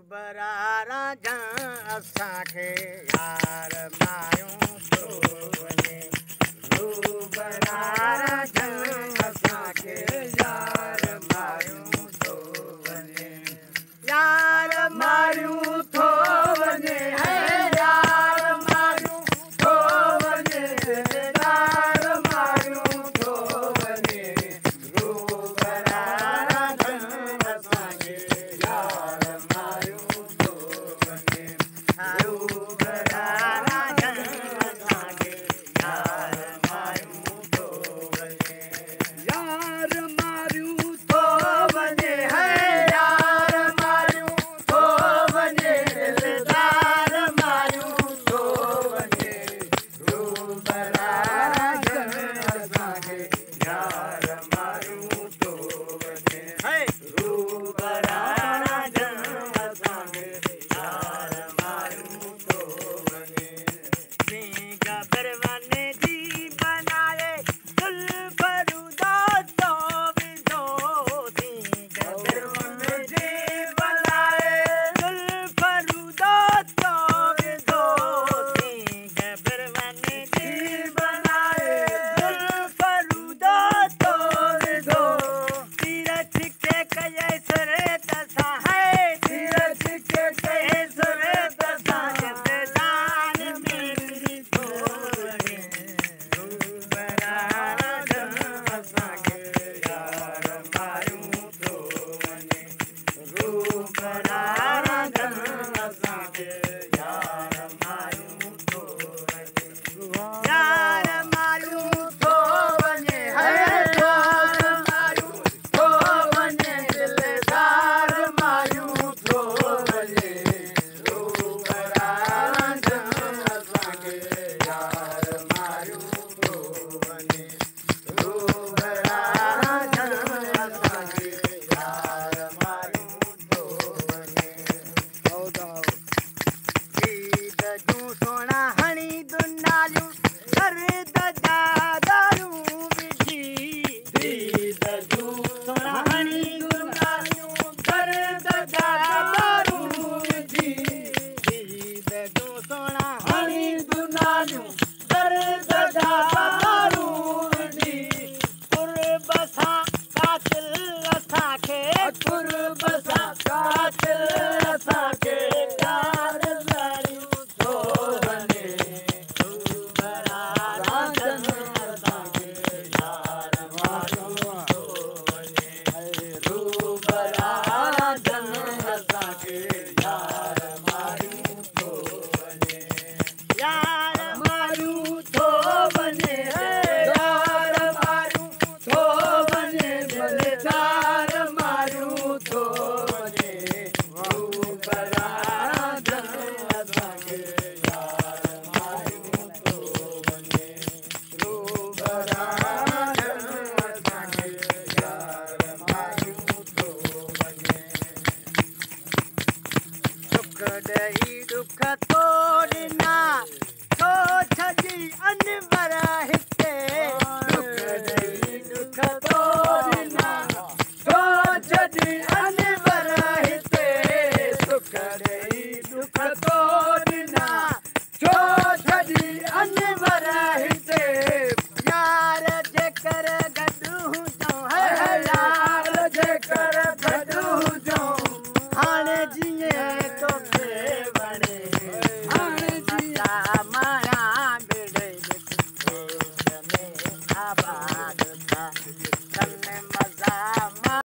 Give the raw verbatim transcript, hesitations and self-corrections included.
बरारा जहां असांखे यार मायूं थो वञे बरारा जहां असांखे यार मायूं थो वञे यार मायूं थो वञे यार मायूं थो वञे यार मायूं थो वञे बरारा जहां असांखे यार मायूं थो वञे बरारा जहां असांखे यार मायूं थो वञे यार मायूं थो वञे यार मायूं थो वञे दिलदार मायूं थो वञे बरारा जहां असांखे यार मायूं थो वञे बरारा जहां असांखे यार मायूं थो वञे गबर वने जी बनाए दुल्फरू दोस्तो विधो गबर वने जी बनाए दुल्फरू दोस्तो विधो गबर वने जी बनाए दुल्फरू दोस्तो विधो तीरथ के कये सरे दसा है तीरथ के कये सरे दसा जतदान मेरी थो वञे बरारा जहां असांखे यार मायूं थो वञे बरारा जहां असांखे यार मायूं थो वञे यार मायूं थो वञे यार मायूं थो वञे दिलदार मायूं थो वञे बरारा जहां असांखे यार मायूं थो वञे बरारा जहां असांखे यार मायूं थो वञे ईद जूं सोना हणी दुनालियूं दर्द जा दारूं विझी ईद जूं सोना हणी दुनालियूं दर्द जा दारूं विझी ईद जूं सोना हणी दुनालियूं दर्द जा दारूं विझी कुर्ब सां कातिल असांखे कुर्ब सां कातिल असांखे यार ज़रियूं थो वञे बरारा जहां असांखे यार मायूं थो वञे बरारा जहां असांखे यार मायूं थो वञे यार मायूं थो वञे यार मायूं थो वञे दिलदार मायूं थो वञे बरारा जहां असांखे यार मायूं थो वञे बरारा जहां असांखे यार मायूं थो वञे दुख ॾेई दुख तोड़ना छो छॾी अनवर हिते दुख ॾेई दुख तोड़ना छो छॾी अनवर हिते दुख ॾेई दुख तोड़ना छो छॾी अनवर हिते यार जेकर गॾु हुजऊं यार जेकर गॾु हुजऊं हाणे जीअं तोखे वणे हाणे जीअं माया बेड़े में आबाद था कन मज़ा